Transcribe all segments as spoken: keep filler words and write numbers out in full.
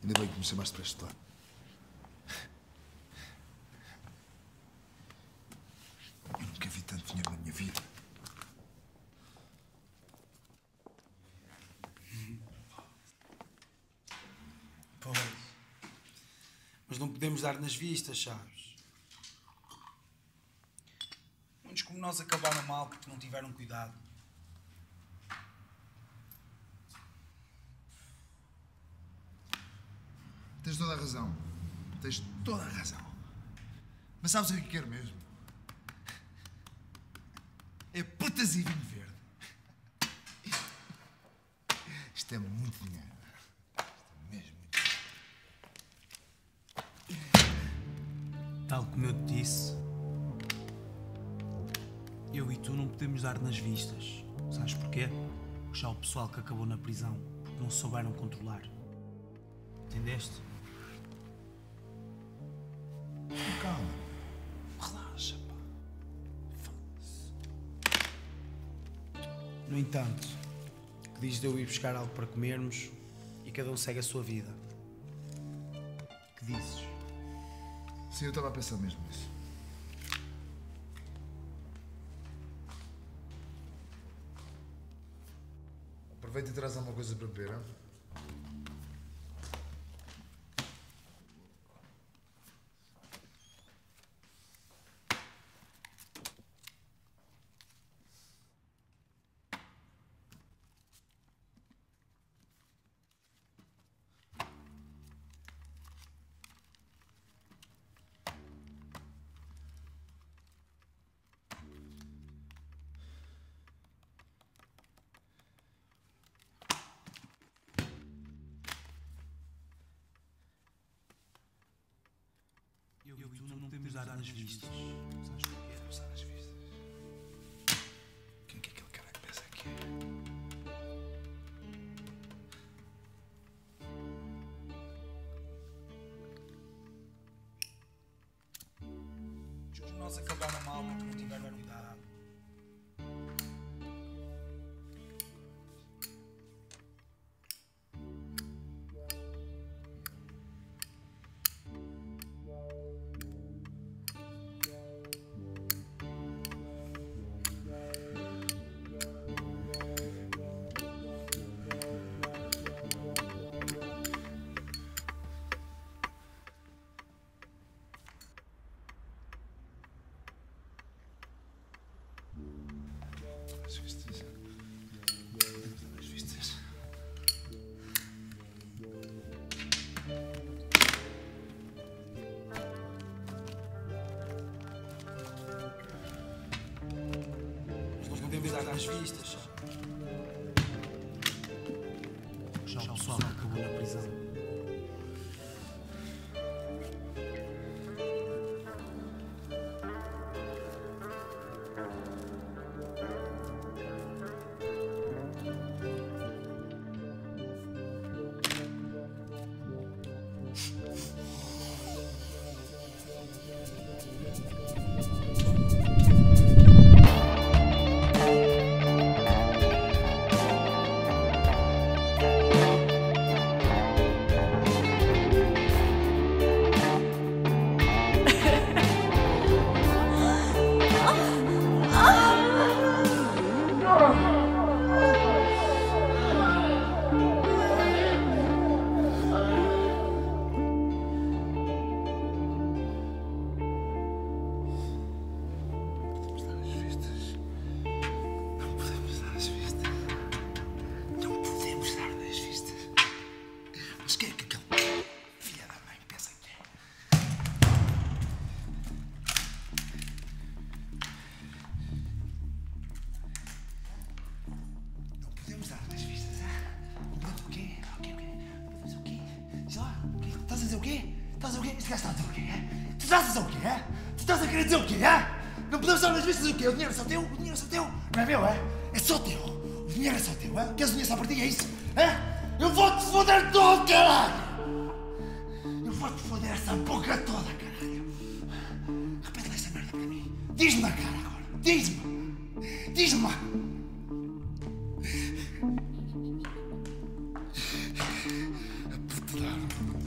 Ainda bem que me chamaste para este lado. Eu nunca vi tanto dinheiro na minha vida. Pois. Mas não podemos dar nas vistas, sabes? Muitos como nós acabaram mal porque não tiveram cuidado. Tens toda a razão. Tens toda a razão. Mas sabes o que quero mesmo? É putas e vinho verde. Isto é muito dinheiro. Isto é mesmo muito. Tal como eu te disse, eu e tu não podemos dar nas vistas. Sabes porquê? Porque já o pessoal que acabou na prisão, porque não souberam controlar. Entendeste? Calma. Relaxa, pá. Foda-se. No entanto, que diz de eu ir buscar algo para comermos e cada um segue a sua vida. Que dizes? Sim, eu estava a pensar mesmo nisso. Aproveita e traz alguma coisa para beber, hein? Eu e tu não podemos dar nas vistas. Sabes porquê? Vamos dar nas vistas. Quem é que é aquele cara que pensa que é? Os nós acabaram mal porque não tiveram cuidado. As vistas. As vistas. Mas não podemos dar nas vistas. Já o pessoal que acabou na prisão. Mas quem é que aquele filha da mãe pensa que é? Não podemos dar nas vistas, ah? Não podemos o quê? O quê? O quê? Não podemos o quê? Diz lá, o quê? Estás a dizer o quê? Estás a dizer o quê? Este gajo está a dizer o quê? É? Tu estás a dizer o quê? É? Tu estás a querer dizer o quê? É? Não podemos dar nas vistas o quê? O dinheiro é só teu? O dinheiro é só teu? Não é meu, é? É só teu. O dinheiro é só teu, é? Queres o dinheiro só para ti, é isso? É? Eu vou-te foder todo, caralho! Eu vou-te foder essa boca toda, caralho! Repete lá essa merda para mim. Diz-me na cara agora. Diz-me. Diz-me. A puta da...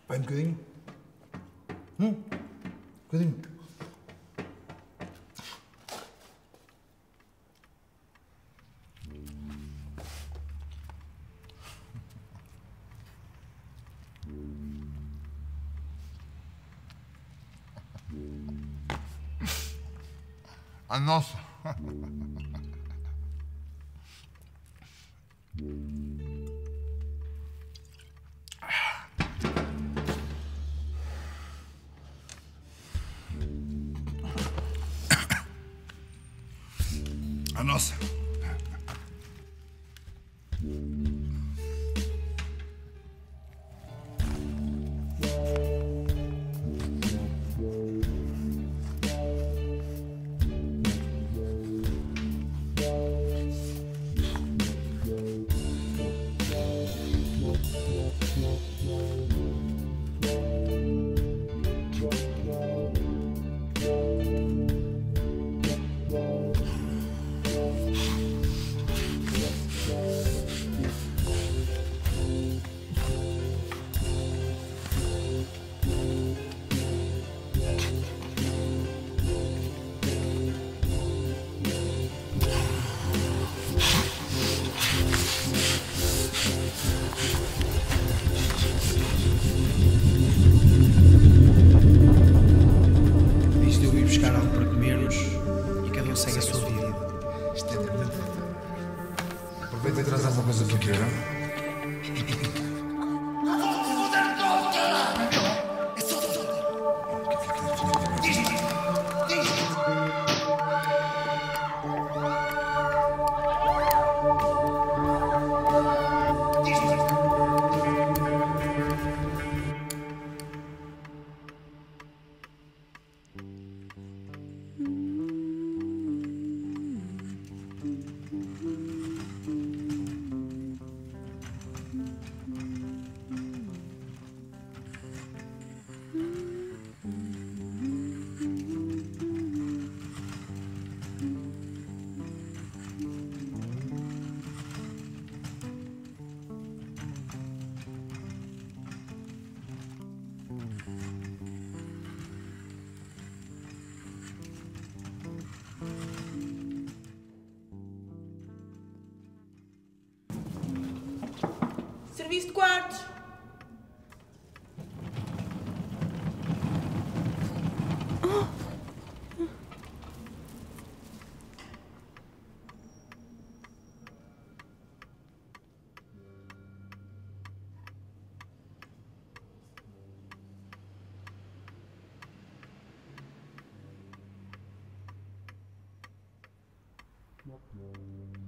Vai um bocadinho. Hum? Um bocadinho. A nossa. A nossa. Diz de eu ir buscar algo para comermos e cada um segue a sua vida. Aproveita e traz alguma coisa para querer. Serviço de quartos. Yep.